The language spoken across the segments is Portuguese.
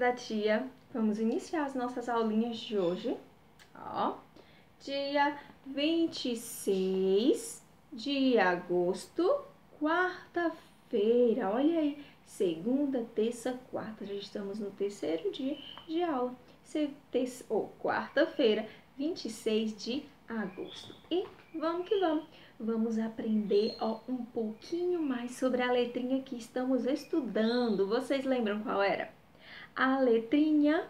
da tia. Vamos iniciar as nossas aulinhas de hoje. Ó, dia 26 de agosto, quarta-feira. Olha aí, segunda, terça, quarta. Já estamos no terceiro dia de aula. Quarta-feira, 26 de agosto. E vamos que vamos. Vamos aprender um pouquinho mais sobre a letrinha que estamos estudando. Vocês lembram qual era? A letrinha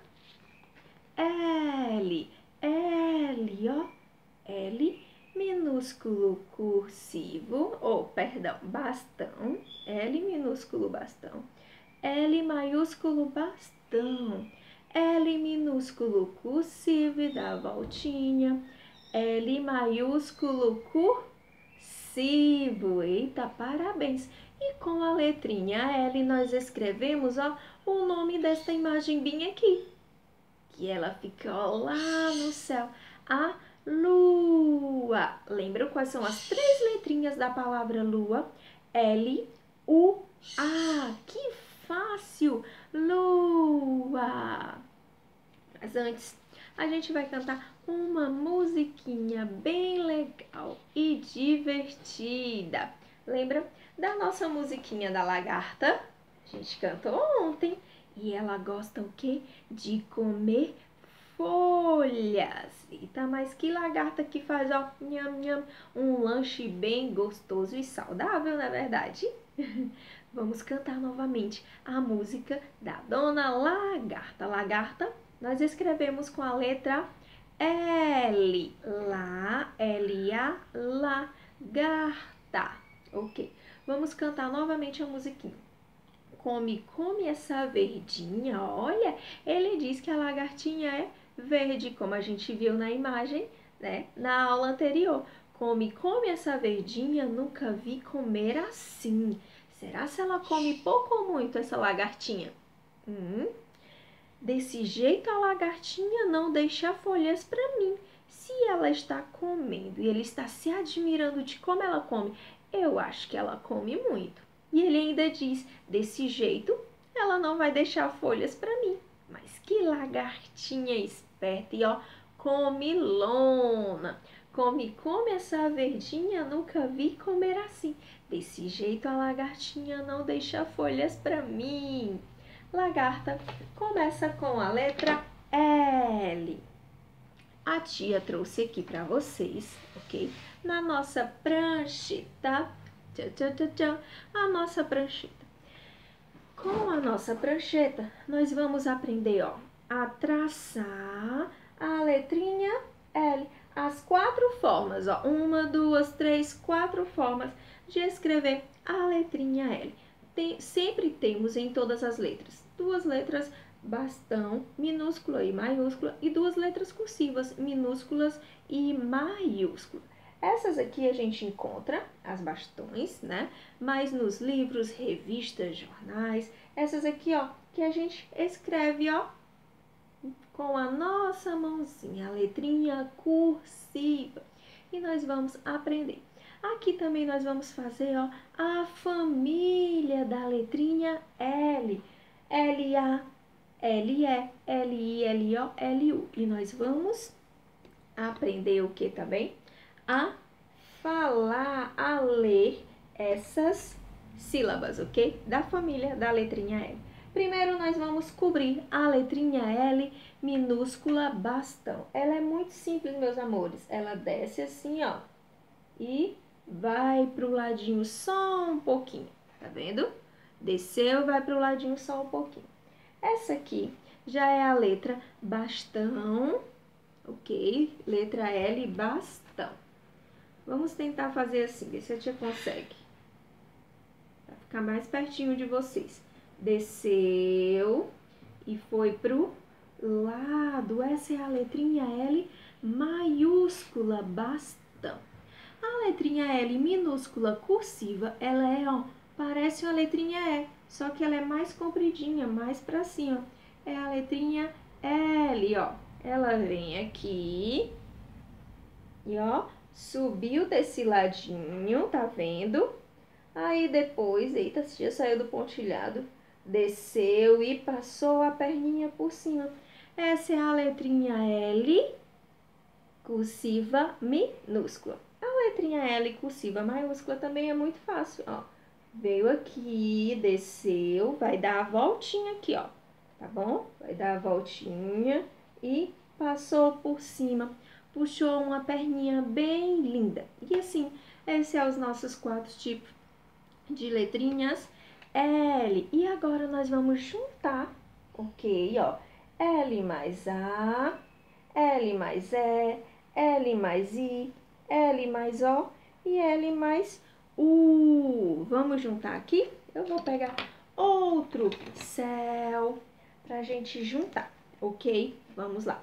L. L, ó. L minúsculo cursivo, bastão. L minúsculo bastão. L maiúsculo bastão. L minúsculo cursivo e dá a voltinha. L maiúsculo cursivo. Eita, parabéns! E com a letrinha L nós escrevemos, ó, o nome desta imagem bem aqui. Que ela fica lá no céu. A lua. Lembram quais são as 3 letrinhas da palavra lua? L, U, A. Que fácil! Lua. Mas antes, a gente vai cantar uma musiquinha bem legal e divertida. Lembra da nossa musiquinha da lagarta? A gente cantou ontem. E ela gosta o quê? De comer folhas. Eita, mas que lagarta que faz, ó, nham, nham, um lanche bem gostoso e saudável, não é verdade? Vamos cantar novamente a música da Dona Lagarta. Lagarta, nós escrevemos com a letra L. Lá, L-A, lagarta. Ok, vamos cantar novamente a musiquinha. Come, come essa verdinha, olha, ele diz que a lagartinha é verde, como a gente viu na imagem, né, na aula anterior. Come, come essa verdinha, nunca vi comer assim. Será se ela come pouco ou muito essa lagartinha? Desse jeito a lagartinha não deixa folhas para mim. Se ela está comendo e ele está se admirando de como ela come, eu acho que ela come muito. E ele ainda diz, desse jeito ela não vai deixar folhas para mim. Mas que lagartinha esperta e ó, comilona. Come, come essa verdinha, nunca vi comer assim. Desse jeito a lagartinha não deixa folhas para mim. Lagarta começa com a letra L. A tia trouxe aqui para vocês, ok? Na nossa prancheta, a nossa prancheta. Com a nossa prancheta, nós vamos aprender, ó, a traçar a letrinha L. As 4 formas, ó, 1, 2, 3, 4 formas de escrever a letrinha L. Sempre temos em todas as letras 2 letras bastão, minúscula e maiúscula, e 2 letras cursivas, minúsculas e maiúsculas. Essas aqui a gente encontra, as bastões, né? Mas nos livros, revistas, jornais, essas aqui, ó, que a gente escreve, ó, com a nossa mãozinha, a letrinha cursiva. E nós vamos aprender. Aqui também nós vamos fazer, ó, a família da letrinha L. L-A, L-E, L-I, L-O, L-U. E nós vamos aprender o que também? A falar, a ler essas sílabas, ok? Da família da letrinha L. Primeiro nós vamos cobrir a letrinha L minúscula bastão. Ela é muito simples, meus amores. Ela desce assim, ó, e vai pro ladinho só um pouquinho, tá vendo? Desceu, vai pro ladinho só um pouquinho. Essa aqui já é a letra bastão, ok? Letra L, bastão. Vamos tentar fazer assim, ver se a tia consegue. Pra ficar mais pertinho de vocês. Desceu e foi pro lado. Essa é a letrinha L maiúscula, bastão. A letrinha L minúscula cursiva, ela é, ó, parece uma letrinha E, só que ela é mais compridinha, mais pra cima. É a letrinha L, ó. Ela vem aqui e, ó, subiu desse ladinho, tá vendo? Aí depois, eita, já saiu do pontilhado. desceu e passou a perninha por cima. Essa é a letrinha L, cursiva minúscula. A letrinha L cursiva maiúscula também é muito fácil, ó. Veio aqui, desceu, vai dar a voltinha aqui, ó, tá bom? Vai dar a voltinha e passou por cima, puxou uma perninha bem linda. E assim, esses são os nossos 4 tipos de letrinhas L. E agora nós vamos juntar, ok, ó, L mais A, L mais E, L mais I, L mais O e L mais U. Vamos juntar aqui? Eu vou pegar outro pincel pra gente juntar, ok? Vamos lá.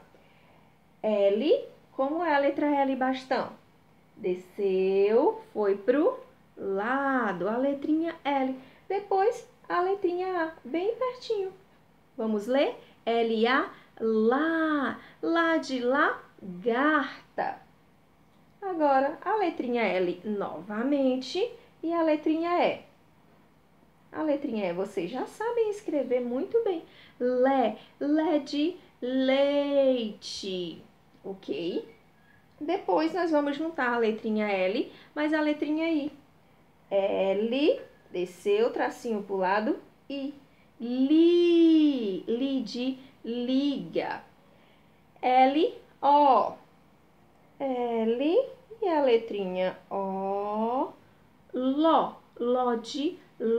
L, como é a letra L, bastão? Desceu, foi pro lado, a letrinha L. Depois, a letrinha A, bem pertinho. Vamos ler? L-A, lá, lá de lagarta. Agora, a letrinha L novamente e a letrinha E. A letrinha E vocês já sabem escrever muito bem. Lé, lé de leite, ok? Depois, nós vamos juntar a letrinha L mais a letrinha I. L, desceu, tracinho pro lado, I. Li, li de liga. L, O. L e a letrinha O. Ló, ló de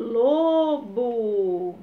lobo.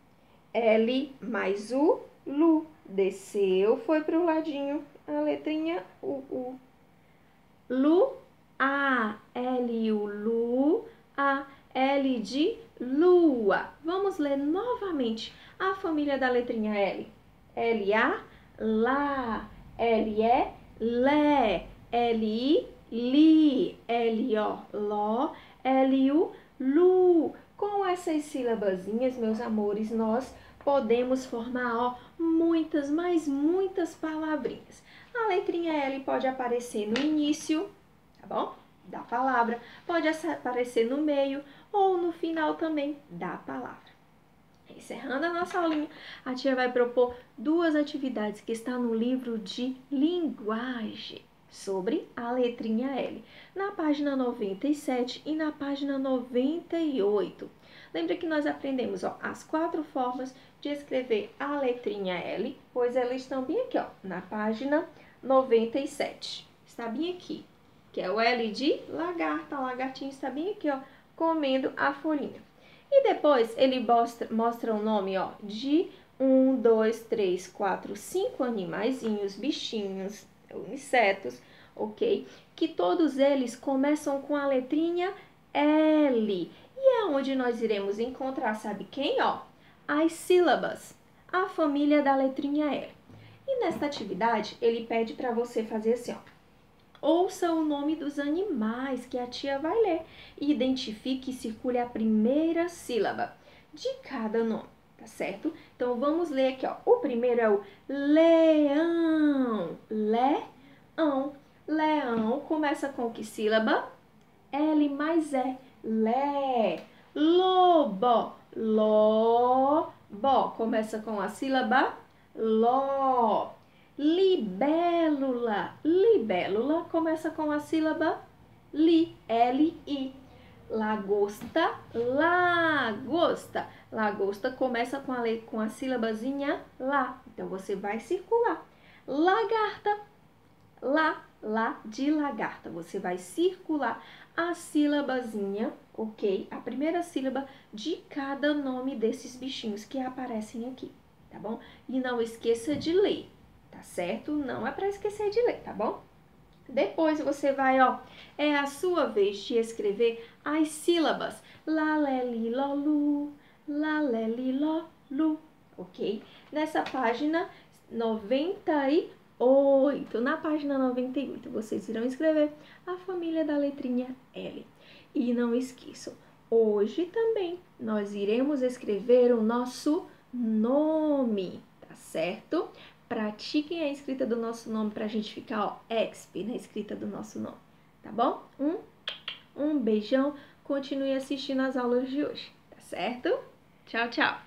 L mais U, Lu. Desceu, foi pro ladinho a letrinha U. Lu, A, L-U, Lu, A, L de lua. Vamos ler novamente a família da letrinha L. L-A, lá, L-E, lé, L-I, li, L-O, ló, L-U, lu. Com essas sílabazinhas, meus amores, nós podemos formar, ó, muitas, mas muitas palavrinhas. A letrinha L pode aparecer no início, tá bom? Da palavra, pode aparecer no meio ou no final também da palavra. Encerrando a nossa aulinha, a tia vai propor 2 atividades que estão no livro de linguagem sobre a letrinha L, na página 97 e na página 98. Lembra que nós aprendemos, ó, as 4 formas de escrever a letrinha L, pois elas estão bem aqui, ó, na página 97. Está bem aqui, que é o L de lagarta, a lagartinha está bem aqui, ó, comendo a folhinha. E depois ele mostra o nome, ó, de 1, 2, 3, 4, 5 animaizinhos, bichinhos, insetos, ok? Que todos eles começam com a letrinha L. E é onde nós iremos encontrar, sabe quem, ó? As sílabas, a família da letrinha L. E nesta atividade, ele pede para você fazer assim, ó. Ouça o nome dos animais que a tia vai ler e identifique e circule a primeira sílaba de cada nome, tá certo? Então, vamos ler aqui, ó. O primeiro é o leão. Leão. Leão começa com que sílaba? L mais E. Lé. Lobo. Lobo. Começa com a sílaba Ló. Libélula. Libélula começa com a sílaba Li, L-I. Lagosta. Lagosta. Lagosta começa com a sílabazinha Lá. Então, você vai circular. Lagarta. Lá de lagarta. Você vai circular a sílabazinha, ok? A primeira sílaba de cada nome desses bichinhos que aparecem aqui, tá bom? E não esqueça de ler. Tá certo? Não é para esquecer de ler, tá bom? Depois você vai, ó, é a sua vez de escrever as sílabas. Lá, lé, li, ló, lu. Lá, lé, li, ló, lu. Ok? Nessa página 98. Na página 98, vocês irão escrever a família da letrinha L. E não esqueçam, hoje também nós iremos escrever o nosso nome, tá certo? Pratiquem a escrita do nosso nome para a gente ficar, ó, expert na escrita do nosso nome, tá bom? Um beijão, continue assistindo as aulas de hoje, tá certo? Tchau, tchau!